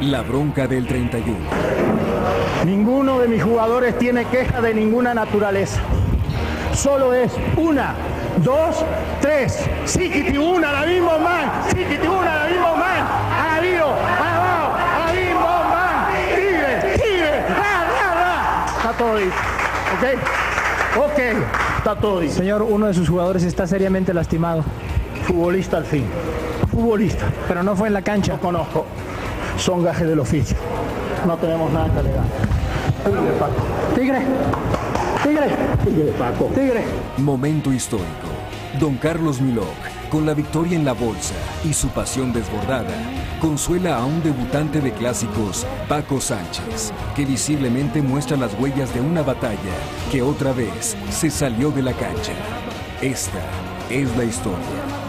La bronca del 31. Ninguno de mis jugadores tiene queja de ninguna naturaleza. Solo es 1, 2, 3. Sikiti una, la mismo man. Sikiti una, la mismo man. Avío, abajo, la mismo man. Tigre, ra. Está todo dicho. ¿Ok? Está todo dicho. Señor, uno de sus jugadores está seriamente lastimado. Futbolista al fin. Futbolista. Pero no fue en la cancha. No conozco. Son gajes del oficio. No tenemos nada que alegar. Tigre, Paco. Tigre, Paco. Tigre. Momento histórico. Don Carlos Milok, con la victoria en la bolsa y su pasión desbordada, consuela a un debutante de clásicos, Paco Sánchez, que visiblemente muestra las huellas de una batalla que otra vez se salió de la cancha. Esta es la historia.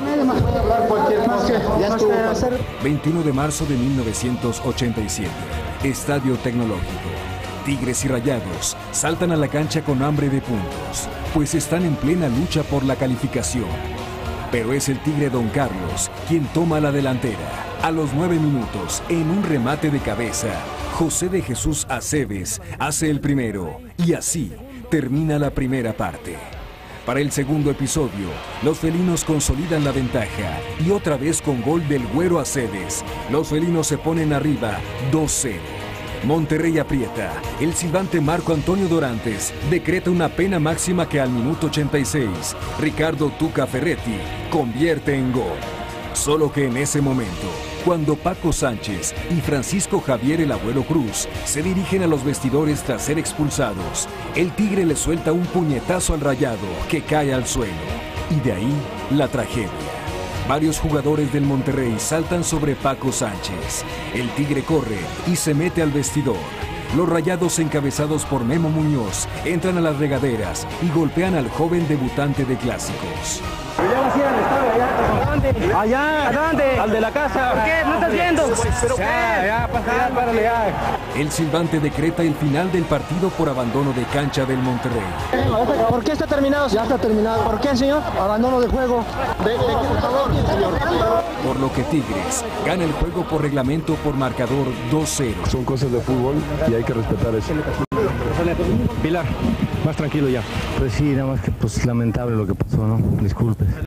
21 de marzo de 1987, Estadio Tecnológico. Tigres y Rayados saltan a la cancha con hambre de puntos, pues están en plena lucha por la calificación. Pero es el Tigre Don Carlos quien toma la delantera. A los 9 minutos, en un remate de cabeza, José de Jesús Aceves hace el primero y así termina la primera parte. Para el segundo episodio, los felinos consolidan la ventaja y otra vez con gol del Güero Aceves, los felinos se ponen arriba 2-0. Monterrey aprieta. El silbante Marco Antonio Dorantes decreta una pena máxima que al minuto 86, Ricardo Tuca Ferretti convierte en gol. Solo que en ese momento, cuando Paco Sánchez y Francisco Javier el Abuelo Cruz se dirigen a los vestidores tras ser expulsados, el Tigre le suelta un puñetazo al Rayado que cae al suelo. Y de ahí, la tragedia. Varios jugadores del Monterrey saltan sobre Paco Sánchez. El Tigre corre y se mete al vestidor. Los Rayados, encabezados por Memo Muñoz, entran a las regaderas y golpean al joven debutante de clásicos. Allá, ¿dónde? Al de la casa. ¿Por qué? ¿No estás viendo? ¿Pero ya, párale ya. El silbante decreta el final del partido por abandono de cancha del Monterrey. ¿Por qué está terminado? Ya está terminado. ¿Por qué, señor? Abandono de juego. Por favor, señor. Por lo que Tigres gana el juego por reglamento por marcador 2-0. Son cosas de fútbol y hay que respetar eso. Pilar, más tranquilo ya. Pues sí, nada más que pues lamentable lo que pasó, ¿no? Disculpe.